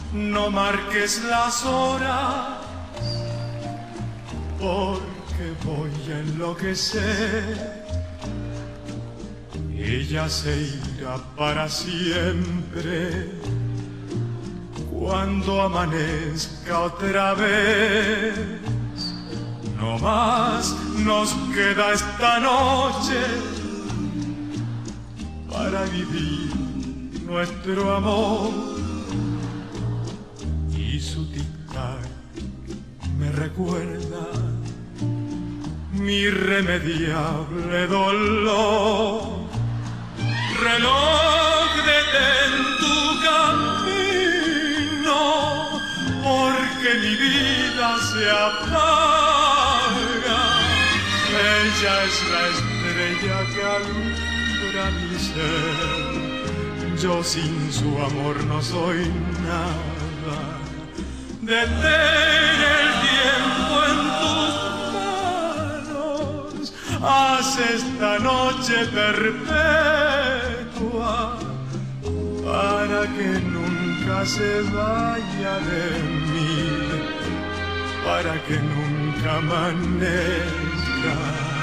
no marques las horas, porque voy a enloquecer. Ella se irá para siempre cuando amanezca otra vez. No más nos queda esta noche para vivir nuestro amor, y su tic-tac me recuerda mi irremediable dolor. Reloj, detén tu camino, porque mi vida se apaga. Ella es la estrella que alumbra mi ser, yo sin su amor no soy nada. Detén el tiempo en tus manos, haz esta noche perpetua, para que nunca se vaya de mí, para que nunca amanezca.